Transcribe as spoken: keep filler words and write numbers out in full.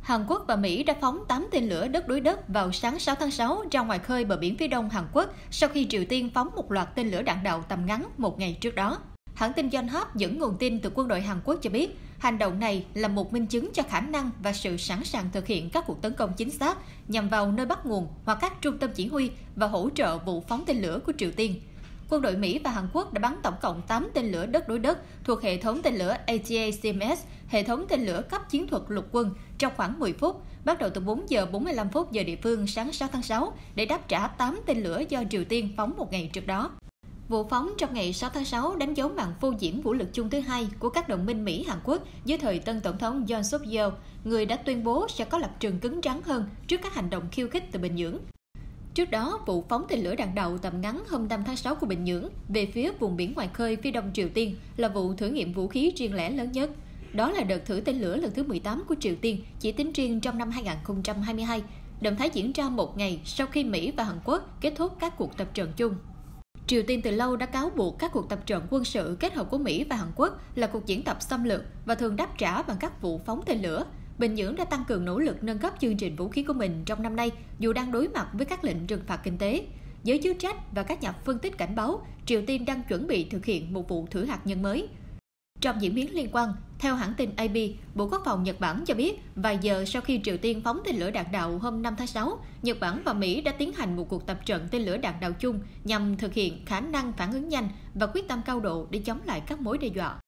Hàn Quốc và Mỹ đã phóng tám tên lửa đất đối đất vào sáng sáu tháng sáu ra ngoài khơi bờ biển phía đông Hàn Quốc sau khi Triều Tiên phóng một loạt tên lửa đạn đạo tầm ngắn một ngày trước đó. Hãng tin Yonhap dẫn nguồn tin từ quân đội Hàn Quốc cho biết, hành động này là một minh chứng cho khả năng và sự sẵn sàng thực hiện các cuộc tấn công chính xác nhằm vào nơi bắt nguồn hoặc các trung tâm chỉ huy và hỗ trợ vụ phóng tên lửa của Triều Tiên. Quân đội Mỹ và Hàn Quốc đã bắn tổng cộng tám tên lửa đất đối đất thuộc hệ thống tên lửa A T A C M S, hệ thống tên lửa cấp chiến thuật lục quân, trong khoảng mười phút, bắt đầu từ bốn giờ bốn mươi lăm phút giờ địa phương sáng sáu tháng sáu để đáp trả tám tên lửa do Triều Tiên phóng một ngày trước đó. Vụ phóng trong ngày sáu tháng sáu đánh dấu màn phô diễn vũ lực chung thứ hai của các đồng minh Mỹ-Hàn Quốc dưới thời tân Tổng thống Yoon suk yeol, người đã tuyên bố sẽ có lập trường cứng rắn hơn trước các hành động khiêu khích từ Bình Nhưỡng. Trước đó, vụ phóng tên lửa đạn đạo tầm ngắn hôm năm tháng sáu của Bình Nhưỡng về phía vùng biển ngoài khơi phía đông Triều Tiên là vụ thử nghiệm vũ khí riêng lẻ lớn nhất. Đó là đợt thử tên lửa lần thứ mười tám của Triều Tiên chỉ tính riêng trong năm hai nghìn không trăm hai mươi hai. Động thái diễn ra một ngày sau khi Mỹ và Hàn Quốc kết thúc các cuộc tập trận chung. Triều Tiên từ lâu đã cáo buộc các cuộc tập trận quân sự kết hợp của Mỹ và Hàn Quốc là cuộc diễn tập xâm lược và thường đáp trả bằng các vụ phóng tên lửa. Bình Nhưỡng đã tăng cường nỗ lực nâng cấp chương trình vũ khí của mình trong năm nay dù đang đối mặt với các lệnh trừng phạt kinh tế. Giới chức trách và các nhà phân tích cảnh báo Triều Tiên đang chuẩn bị thực hiện một vụ thử hạt nhân mới. Trong diễn biến liên quan, theo hãng tin A B, Bộ Quốc phòng Nhật Bản cho biết vài giờ sau khi Triều Tiên phóng tên lửa đạn đạo hôm năm tháng sáu, Nhật Bản và Mỹ đã tiến hành một cuộc tập trận tên lửa đạn đạo chung nhằm thực hiện khả năng phản ứng nhanh và quyết tâm cao độ để chống lại các mối đe dọa.